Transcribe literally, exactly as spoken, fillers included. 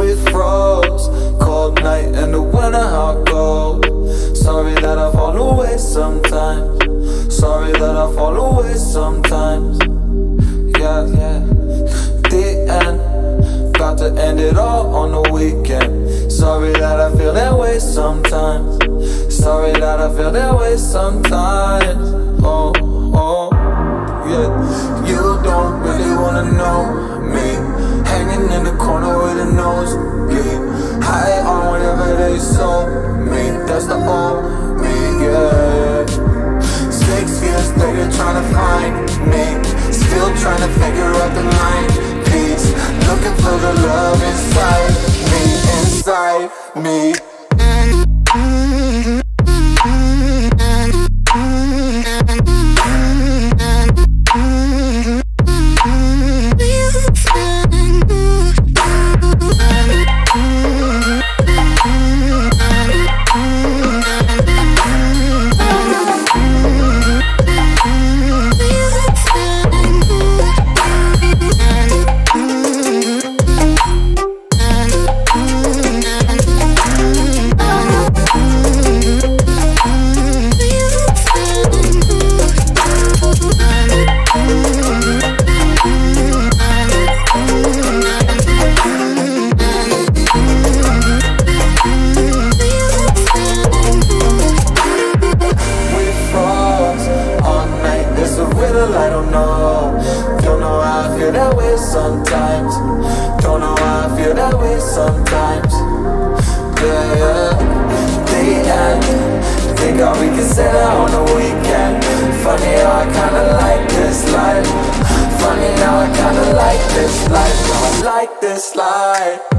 We froze, cold night in the winter, how it goes. Sorry that I fall away sometimes. Sorry that I fall away sometimes. Yeah, yeah. The end, about to end it all on the weekend. Sorry that I feel that way sometimes. Sorry that I feel that way sometimes. Oh, oh, yeah. You don't really wanna know me. Hanging in the corner with a nosebleed. High on whatever they sold me. That's the old me, yeah. Six years later trying to find me. Still trying to figure out the mind piece. Looking for the love inside me, inside me. I don't know, don't know how I feel that way sometimes. Don't know how I feel that way sometimes. Yeah, yeah. The end, think how we can say that on the weekend. Funny how I kinda like this life. Funny how I kinda like this life. I like this life.